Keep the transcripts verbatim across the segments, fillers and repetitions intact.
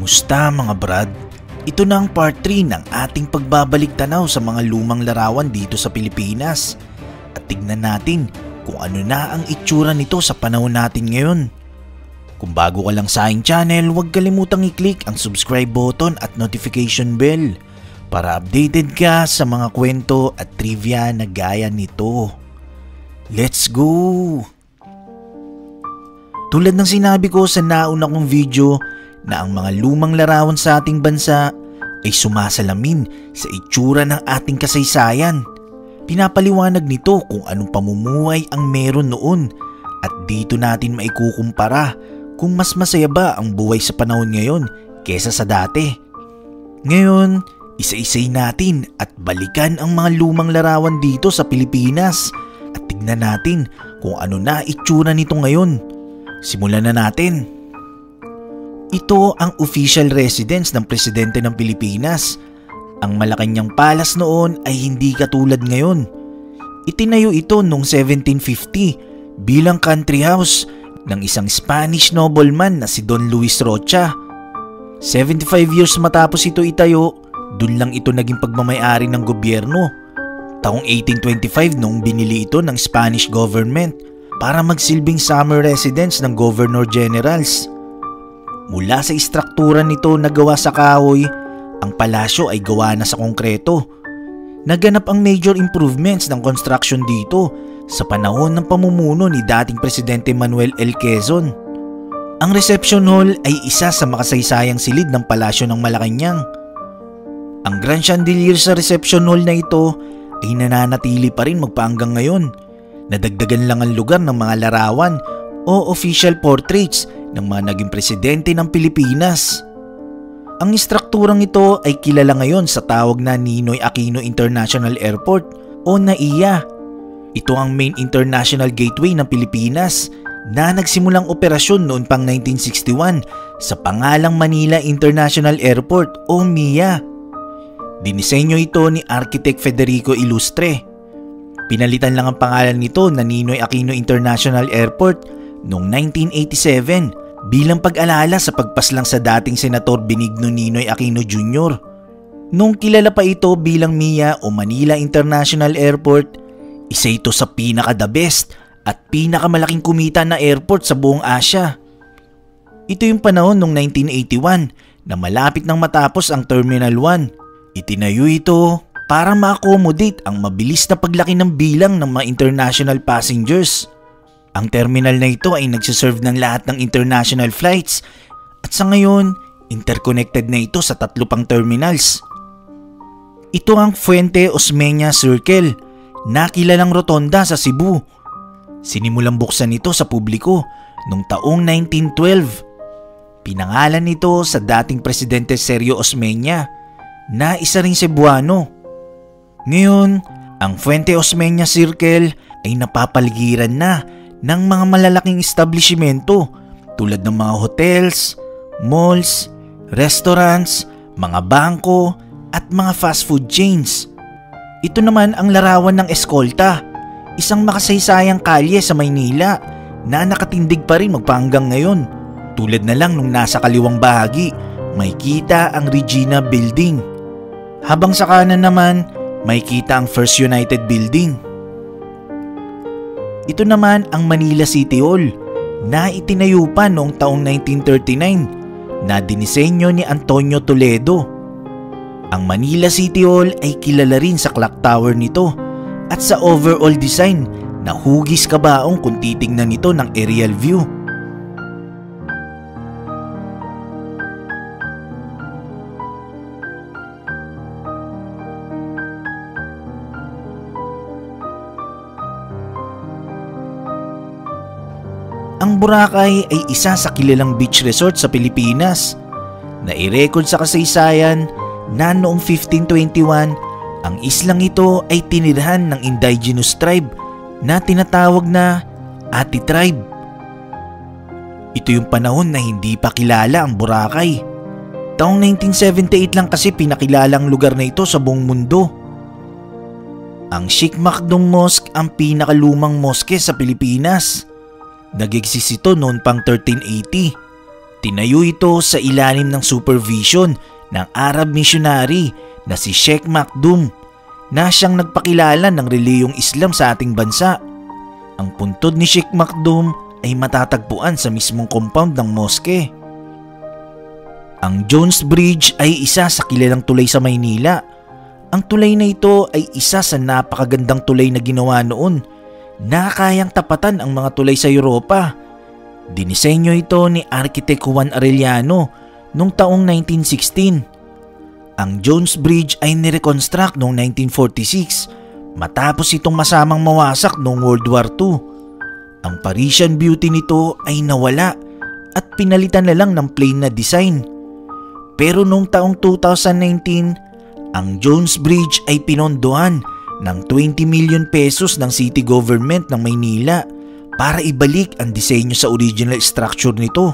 Kumusta mga brad? Ito na ang part three ng ating pagbabalik tanaw sa mga lumang larawan dito sa Pilipinas. At tignan natin kung ano na ang itsura nito sa panahon natin ngayon. Kung bago ka lang sa aking channel, huwag kalimutang i-click ang subscribe button at notification bell para updated ka sa mga kwento at trivia na gaya nito. Let's go! Tulad ng sinabi ko sa nauna kong video na ang mga lumang larawan sa ating bansa ay sumasalamin sa itsura ng ating kasaysayan. Pinapaliwanag nito kung anong pamumuhay ang meron noon at dito natin maikukumpara kung mas masaya ba ang buhay sa panahon ngayon kesa sa dati. Ngayon, isa-isay natin at balikan ang mga lumang larawan dito sa Pilipinas at tignan natin kung ano na itsura nito ngayon. Simulan na natin. Ito ang official residence ng presidente ng Pilipinas. Ang Malacanang Palace noon ay hindi katulad ngayon. Itinayo ito noong seventeen fifty bilang country house ng isang Spanish nobleman na si Don Luis Rocha. seventy-five years matapos ito itayo, dun lang ito naging pagmamayari ng gobyerno. Taong eighteen twenty-five noong binili ito ng Spanish government para magsilbing summer residence ng Governor Generals. Mula sa istruktura nito na gawa sa kahoy, ang palasyo ay gawa na sa konkreto. Naganap ang major improvements ng construction dito sa panahon ng pamumuno ni dating Presidente Manuel L. Quezon. Ang reception hall ay isa sa makasaysayang silid ng palasyo ng Malacanang. Ang grand chandelier sa reception hall na ito ay nananatili pa rin magpahanggang ngayon. Nadagdagan lang ang lugar ng mga larawan o official portraits ng mga naging presidente ng Pilipinas. Ang istrukturang ito ay kilala ngayon sa tawag na Ninoy Aquino International Airport o N A I A. Ito ang main international gateway ng Pilipinas na nagsimulang operasyon noon pang nineteen sixty-one sa pangalang Manila International Airport o M I A. Dinisenyo ito ni Architect Federico Ilustre. Pinalitan lang ang pangalan nito na Ninoy Aquino International Airport noong nineteen eighty-seven bilang pag-alala sa pagpaslang sa dating Senator Benigno Ninoy Aquino Junior Noong kilala pa ito bilang M I A o Manila International Airport, isa ito sa pinaka-the best at pinakamalaking kumita na airport sa buong Asia. Ito yung panahon noong nineteen eighty-one na malapit nang matapos ang Terminal one. Itinayo ito para ma-accommodate ang mabilis na paglaki ng bilang ng mga international passengers. Ang terminal na ito ay nagsiserve ng lahat ng international flights at sa ngayon, interconnected na ito sa tatlo pang terminals. Ito ang Fuente Osmeña Circle, na kilalang rotonda sa Cebu. Sinimulang buksan ito sa publiko noong taong nineteen twelve. Pinangalan nito sa dating Presidente Sergio Osmeña na isa ring Cebuano. Ngayon, ang Fuente Osmeña Circle ay napapaligiran na ng mga malalaking establishmento tulad ng mga hotels, malls, restaurants, mga bangko at mga fast food chains. Ito naman ang larawan ng Escolta, isang makasaysayang kalye sa Maynila na nakatindig pa rin magpahanggang ngayon. Tulad na lang nung nasa kaliwang bahagi, may kita ang Regina Building. Habang sa kanan naman, may kita ang First United Building. Ito naman ang Manila City Hall na itinayo pa noong taong nineteen thirty-nine na dinisenyo ni Antonio Toledo. Ang Manila City Hall ay kilala rin sa clock tower nito at sa overall design na hugis kabaong kung titingnan nito ng aerial view. Ang Boracay ay isa sa kilalang beach resort sa Pilipinas. Nai-record sa kasaysayan na noong fifteen twenty-one, ang islang ito ay tinirhan ng indigenous tribe na tinatawag na Ati Tribe. Ito yung panahon na hindi pa kilala ang Boracay. Taong nineteen seventy-eight lang kasi pinakilala ang lugar na ito sa buong mundo. Ang Sheikh Makdum Mosque ang pinakalumang moske sa Pilipinas. Nag-exist ito noon pang thirteen eighty. Tinayo ito sa ilalim ng supervision ng Arab missionary na si Sheikh Makdum na siyang nagpakilala ng reliyong Islam sa ating bansa. Ang puntod ni Sheikh Makdum ay matatagpuan sa mismong compound ng moske. Ang Jones Bridge ay isa sa kilalang tulay sa Maynila. Ang tulay na ito ay isa sa napakagandang tulay na ginawa noon na kayang tapatan ang mga tulay sa Europa. Dinisenyo ito ni Architect Juan Arellano noong taong nineteen sixteen. Ang Jones Bridge ay nireconstruct noong nineteen forty-six matapos itong masamang mawasak noong World War Two. Ang Parisian beauty nito ay nawala at pinalitan na lang ng plain na design. Pero noong taong two thousand nineteen, ang Jones Bridge ay pinondohan ng twenty million pesos ng city government ng Maynila para ibalik ang disenyo sa original structure nito.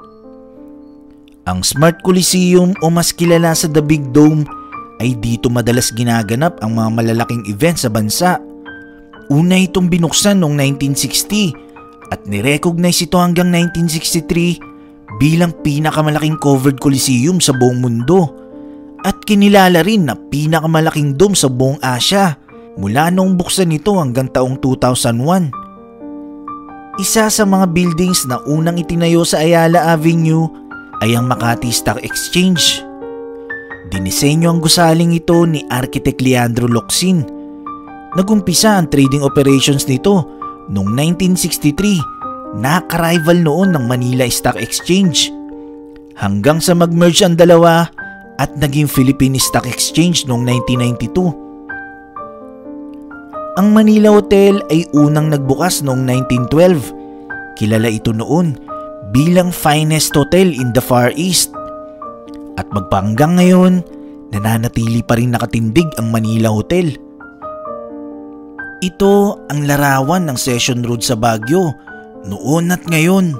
Ang Smart Coliseum o mas kilala sa The Big Dome ay dito madalas ginaganap ang mga malalaking event sa bansa. Una itong binuksan noong nineteen sixty at nirecognize ito hanggang nineteen sixty-three bilang pinakamalaking covered coliseum sa buong mundo at kinilala rin na pinakamalaking dome sa buong Asya mula noong buksan nito hanggang taong two thousand one. Isa sa mga buildings na unang itinayo sa Ayala Avenue ay ang Makati Stock Exchange. Dinisenyo ang gusaling ito ni Architect Leandro Locsin. Nagumpisa ang trading operations nito noong nineteen sixty-three, nakarival noon ng Manila Stock Exchange. Hanggang sa mag-merge ang dalawa at naging Philippine Stock Exchange noong nineteen ninety-two. Ang Manila Hotel ay unang nagbukas noong nineteen twelve. Kilala ito noon bilang finest hotel in the Far East. At magpahanggang ngayon, nananatili pa rin nakatindig ang Manila Hotel. Ito ang larawan ng Session Road sa Baguio noon at ngayon.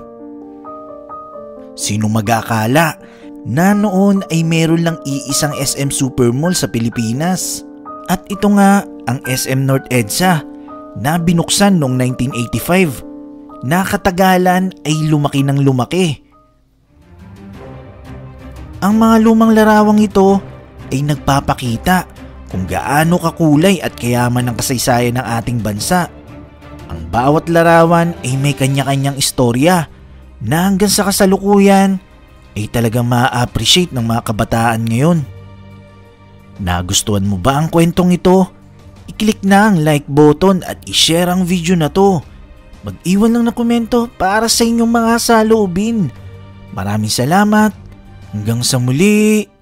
Sino mag-akala na noon ay meron lang iisang S M Supermall sa Pilipinas? At ito nga ang S M North EDSA na binuksan noong nineteen eighty-five na katagalan ay lumaki ng lumaki. Ang mga lumang larawang ito ay nagpapakita kung gaano kakulay at kayaman ang kasaysayan ng ating bansa. Ang bawat larawan ay may kanya-kanyang istorya na hanggang sa kasalukuyan ay talagang ma-appreciate ng mga kabataan ngayon. Nagustuhan mo ba ang kwentong ito? I-click na ang like button at i-share ang video na to. Mag-iwan lang ng komento para sa inyong mga saloobin. Maraming salamat. Hanggang sa muli.